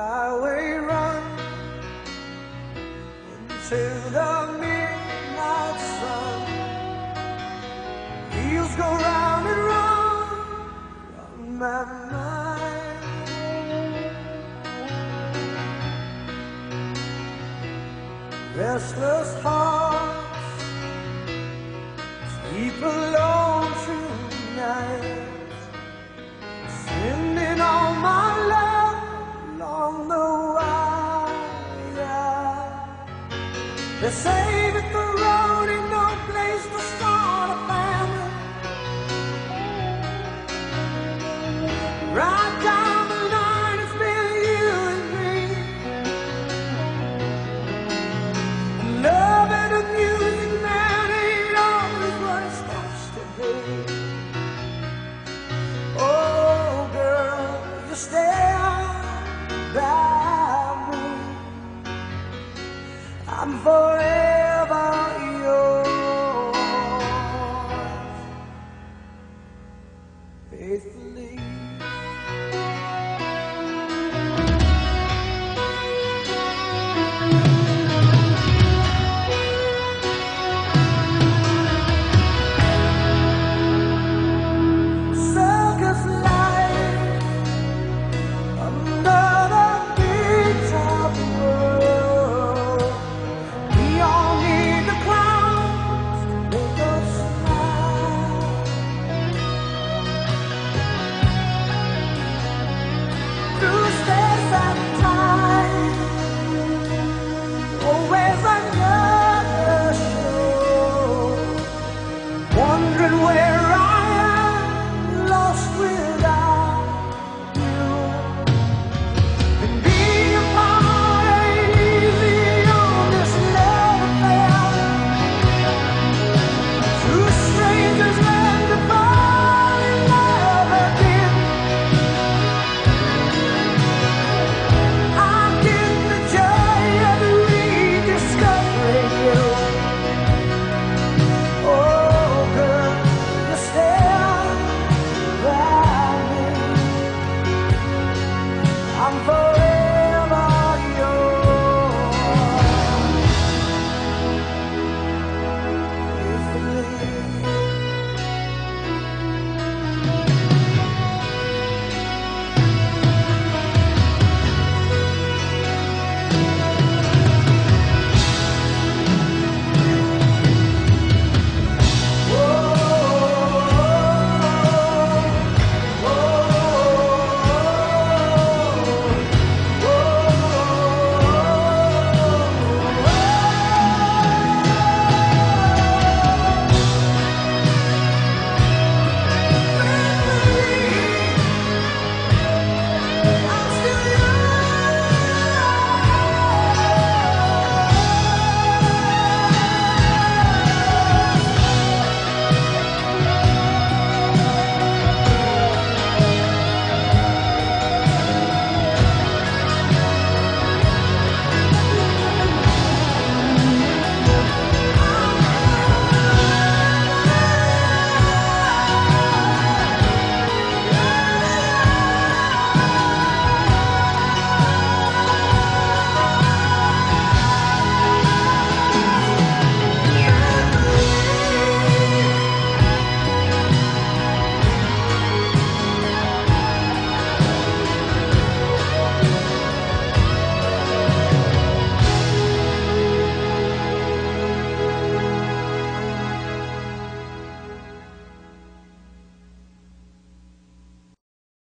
highway run into the midnight sun. Wheels go round and round on my mind. Restless hearts sleep alone tonight, sending all my love along the wire. They say that the road ain't no place to start a family. Right down the line, it's been you and me. And love and the music, man, ain't always what it's supposed to be. Oh, girl, you stand by me. I'm forever